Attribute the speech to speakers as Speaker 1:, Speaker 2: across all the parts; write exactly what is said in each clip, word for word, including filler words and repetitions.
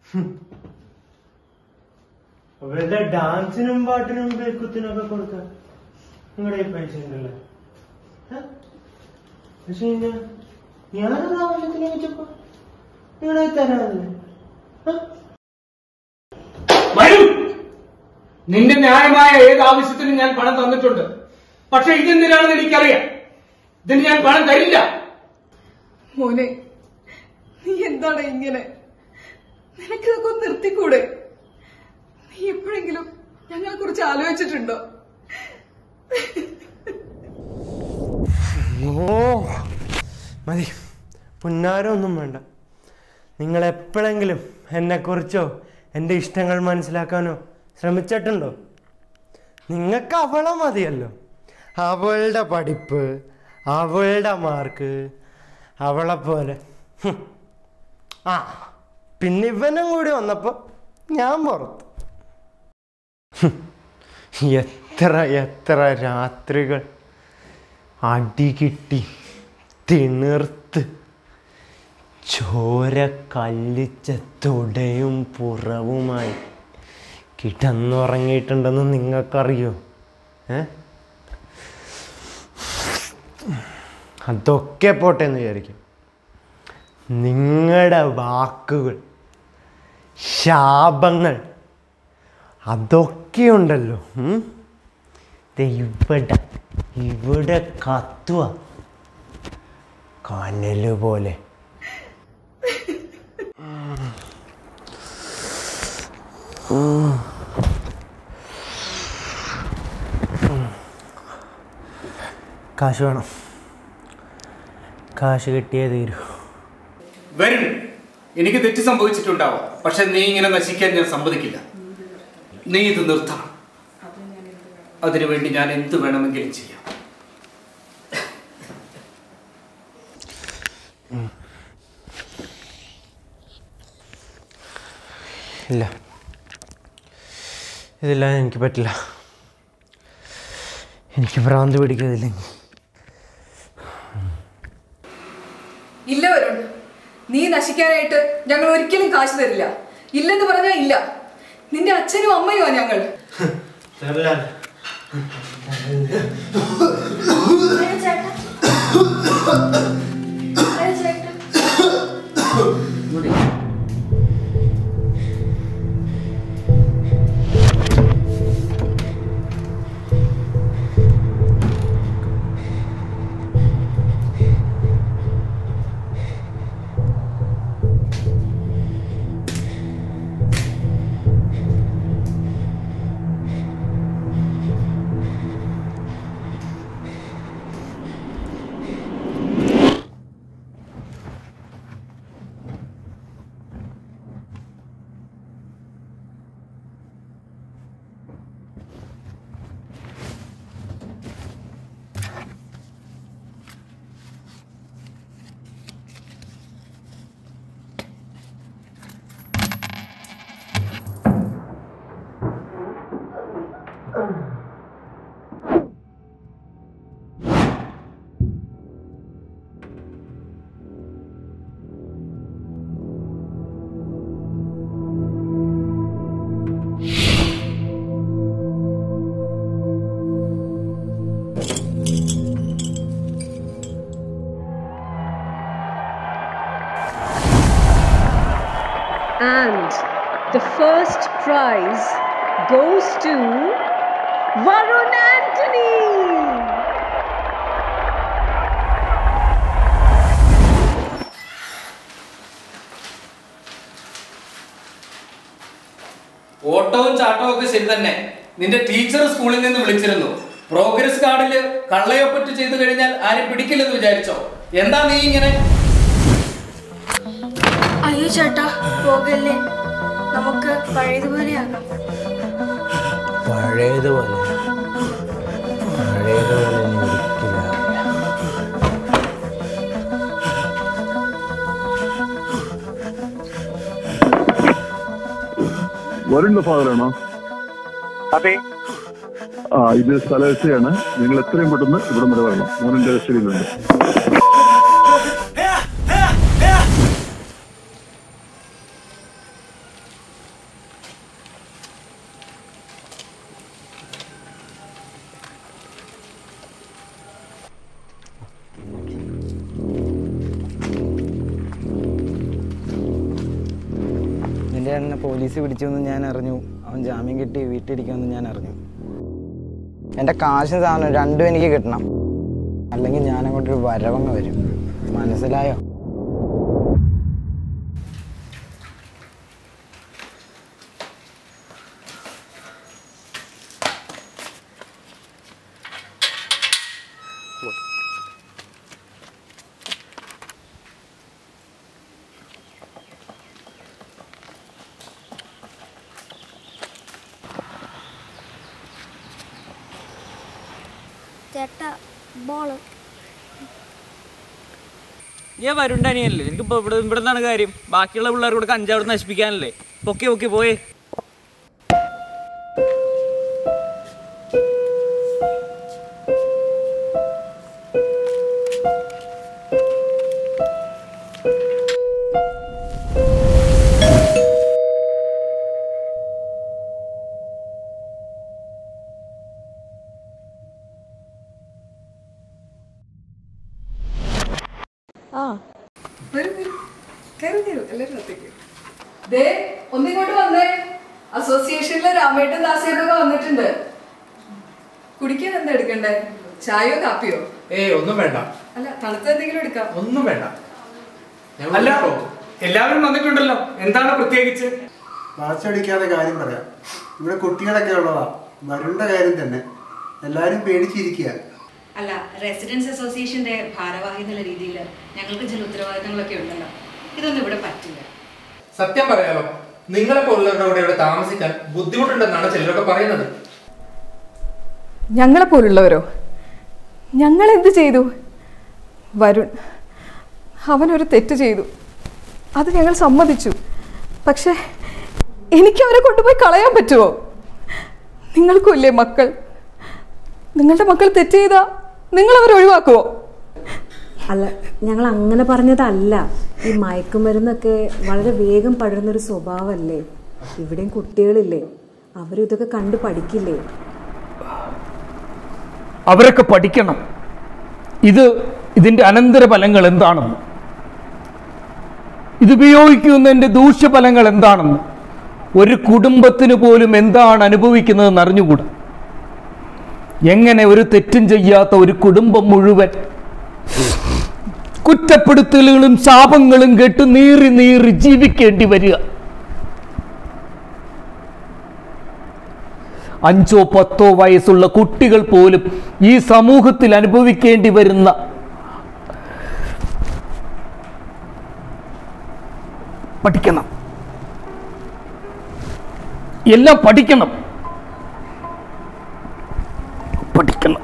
Speaker 1: അവരുടെ ഡാൻസിനും പാട്ടിനും ബേക്കുത്തിനൊക്കെ കൊടുക്കാൻ നിങ്ങളുടെ പൈസ ഉണ്ടല്ലോ. പക്ഷെ ഞാനത് ആവശ്യത്തിന് ചോദിച്ചപ്പോ നിങ്ങളെ തരാറില്ലേ?
Speaker 2: നിന്റെ ന്യായമായ ഏത് ആവശ്യത്തിനും ഞാൻ പണം തന്നിട്ടുണ്ട്. പക്ഷെ ഇതെന്തിനാണെന്ന് എനിക്കറിയാം. ഇതിന് ഞാൻ പണം തരില്ല.
Speaker 3: മോനെ, നീ എന്താണ് ഇങ്ങനെ? നിനക്കിതൊക്കെ ഒന്ന് നിർത്തിക്കൂടെ? നീ എപ്പോഴെങ്കിലും ഞങ്ങളെ കുറിച്ച് ആലോചിച്ചിട്ടുണ്ടോ?
Speaker 1: ഓ മതി, പുന്നാരം ഒന്നും വേണ്ട. നിങ്ങൾ എപ്പോഴെങ്കിലും എന്നെക്കുറിച്ചോ എൻ്റെ ഇഷ്ടങ്ങൾ മനസ്സിലാക്കാനോ ശ്രമിച്ചിട്ടുണ്ടോ? നിങ്ങൾക്ക് അവളെ മതിയല്ലോ. അവളുടെ പഠിപ്പ്, അവളുടെ മാർക്ക്, അവളെ പോലെ. ആ പിന്നെ ഇവനും കൂടി വന്നപ്പോൾ ഞാൻ പുറത്തു. എത്ര എത്ര രാത്രികൾ അടികിട്ടി തിണിർത്ത് ചോര കല്ലിച്ച തുടയും പുറവുമായി കിടന്നുറങ്ങിയിട്ടുണ്ടെന്ന് നിങ്ങൾക്കറിയോ? ഏ അതൊക്കെ പോട്ടെ എന്ന് വിചാരിക്കും. നിങ്ങളുടെ വാക്കുകൾ, ശാപങ്ങൾ അതൊക്കെയുണ്ടല്ലോ. ഇവിടെ ഇവിടെ കത്തുക കനല് പോലെ. കാശ് വേണം. കാശ് കിട്ടിയേ തീരൂ.
Speaker 2: വരും. എനിക്ക് തെറ്റ് സംഭവിച്ചിട്ടുണ്ടാവാം. പക്ഷെ നീ ഇങ്ങനെ നശിക്കാൻ ഞാൻ സമ്മതിക്കില്ല. നീ ഇത് നിർത്തണം. അതിനുവേണ്ടി ഞാൻ എന്ത് വേണമെങ്കിലും ചെയ്യാം.
Speaker 1: ഇല്ല, ഇതില്ലാതെ എനിക്ക് പറ്റില്ല. എനിക്ക് ഭ്രാന്ത് പിടിക്കുന്നില്ലെങ്കിൽ.
Speaker 3: ഇല്ല വരുൺ, നീ നശിക്കാനായിട്ട് ഞങ്ങൾ ഒരിക്കലും കാശ് തരില്ല. ഇല്ലെന്ന് പറഞ്ഞാൽ ഇല്ല. നിന്റെ അച്ഛനും അമ്മയുമാ ഞങ്ങൾ.
Speaker 4: And the first prize goes to Varun Anthony.
Speaker 2: ഓട്ടവും ചാട്ടവും ഒക്കെ ശരി തന്നെ. നിന്റെ ടീച്ചർ സ്കൂളിൽ നിന്ന് വിളിച്ചിരുന്നു. പ്രോഗ്രസ് കാർഡില് കള്ളയൊപ്പറ്റ് ചെയ്തു കഴിഞ്ഞാൽ ആരും പിടിക്കില്ലെന്ന് വിചാരിച്ചോ? എന്താ നീ ഇങ്ങനെ?
Speaker 5: അയ്യോ ചേട്ടാ, പോകല്ലേ. നമുക്ക് പഴയതുപോലെയാകാം.
Speaker 1: പഴയതുപോലെ പഴയതുപോലെ
Speaker 6: വരുന്ന ഫാദറാണോ?
Speaker 7: അതെ.
Speaker 6: ആ, ഇത് സ്ഥലമാണ്. നിങ്ങൾ എത്രയും പെട്ടെന്ന് ഇവിടെ വരെ വരണം. മോനിന്റെ കസ്റ്റഡിയിലുണ്ട്.
Speaker 8: ചേട്ടനെ പോലീസ് പിടിച്ചെന്ന് ഞാൻ അറിഞ്ഞു. അവൻ ജാമ്യം കിട്ടി വീട്ടിലിരിക്കുമെന്ന് ഞാൻ അറിഞ്ഞു. എൻ്റെ കാശും സാധനം രണ്ടും എനിക്ക് കിട്ടണം, അല്ലെങ്കിൽ ഞാനങ്ങോട്ടൊരു വരവങ്ങ് വരും. മനസ്സിലായോ?
Speaker 5: ചേട്ടാ ബോള്
Speaker 9: ഞാൻ വരുണ്ടനിയല്ലേ, എനിക്കിപ്പോൾ ഇവിടെ ഇവിടെ നിന്നാണ് കാര്യം. ബാക്കിയുള്ള പിള്ളേർ കൂടെ കഞ്ചാവ് നശിപ്പിക്കാനല്ലേ. ഓക്കെ ഓക്കെ പോയേ.
Speaker 3: ഒന്നിങ്ങോട്ട് വന്നേ. അസോസിയേഷനിലെ രാമേട്ടൻ ദാസേട്ടൊക്കെ വന്നിട്ടുണ്ട്. കുടിക്കാൻ എന്താ എടുക്കണ്ടേ? ചായയോ കാപ്പിയോ?
Speaker 2: ഏയ് ഒന്നും വേണ്ട.
Speaker 3: അല്ല തണുത്ത എന്തെങ്കിലും എടുക്കാം.
Speaker 2: ഒന്നും വേണ്ട. അല്ല എല്ലാവരും വന്നിട്ടുണ്ടല്ലോ, എന്താണ് പ്രത്യേകിച്ച്?
Speaker 10: വാച്ചടിക്കാതെ കാര്യം പറയാം. ഇവിടെ കുട്ടികളൊക്കെ ഉള്ളതാ, വരുണ്ട കാര്യം തന്നെ. എല്ലാവരും പേടിച്ചിരിക്കുക.
Speaker 11: അല്ല, റെസിഡൻസ് അസോസിയേഷന്റെ ഭാരവാഹി എന്നുള്ള രീതിയിൽ ഞങ്ങൾക്ക് ചില ഉത്തരവാദിത്തങ്ങളൊക്കെ ഉണ്ടല്ലോ. ഇതൊന്നും ഇവിടെ പറ്റില്ല.
Speaker 2: സത്യം പറയാലോ, നിങ്ങളെ പോലുള്ളവരുടെ കൂടെ ഇവിടെ താമസിക്കാൻ ബുദ്ധിമുട്ടുണ്ടെന്നാണ് ചിലരൊക്കെ പറയുന്നത്.
Speaker 3: ഞങ്ങളെ പോലുള്ളവരോ? ഞങ്ങൾ എന്ത് ചെയ്തു? വരുൺ അവനൊരു തെറ്റ് ചെയ്തു, അത് ഞങ്ങൾ സമ്മതിച്ചു. പക്ഷെ എനിക്ക് അവരെ കൊണ്ടുപോയി കളയാൻ പറ്റുമോ? നിങ്ങൾക്കും ഇല്ലേ മക്കൾ? നിങ്ങളുടെ മക്കൾ തെറ്റ് ചെയ്താ നിങ്ങൾ അവരെ ഒഴിവാക്കുമോ?
Speaker 4: അല്ല, ഞങ്ങൾ അങ്ങനെ പറഞ്ഞതല്ല. ഈ മയക്കുമരുന്നൊക്കെ വളരെ വേഗം പടരുന്നൊരു സ്വഭാവമല്ലേ. ഇവിടെയും കുട്ടികളില്ലേ, അവരും ഇതൊക്കെ കണ്ടു പഠിക്കില്ലേ?
Speaker 12: അവരൊക്കെ പഠിക്കണം ഇത് ഇതിൻ്റെ അനന്തരഫലങ്ങൾ എന്താണെന്ന്, ഇതുപയോഗിക്കുന്നതിൻ്റെ ദൂഷ്യഫലങ്ങൾ എന്താണെന്ന്. ഒരു കുടുംബത്തിന് പോലും എന്താണ് അനുഭവിക്കുന്നതെന്ന് അറിഞ്ഞുകൂടാ. എങ്ങനെ ഒരു തെറ്റും ചെയ്യാത്ത ഒരു കുടുംബം മുഴുവൻ കുറ്റപ്പെടുത്തലുകളും ശാപങ്ങളും കേട്ട് നീറി നീറി ജീവിക്കേണ്ടി വരിക. അഞ്ചോ പത്തോ വയസ്സുള്ള കുട്ടികൾ പോലും ഈ സമൂഹത്തിൽ അനുഭവിക്കേണ്ടി വരുന്ന പഠിക്കണം, എല്ലാം പഠിക്കണം പഠിക്കണം.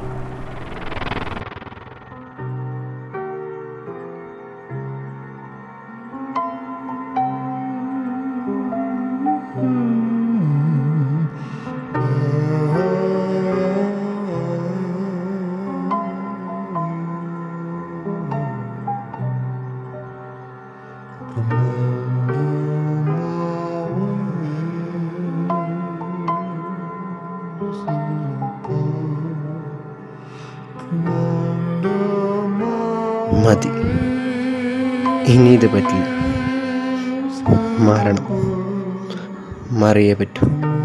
Speaker 1: മതി, ഇനി ഇത് പറ്റില്ല. മാറണം, മാറിയേ പറ്റൂ.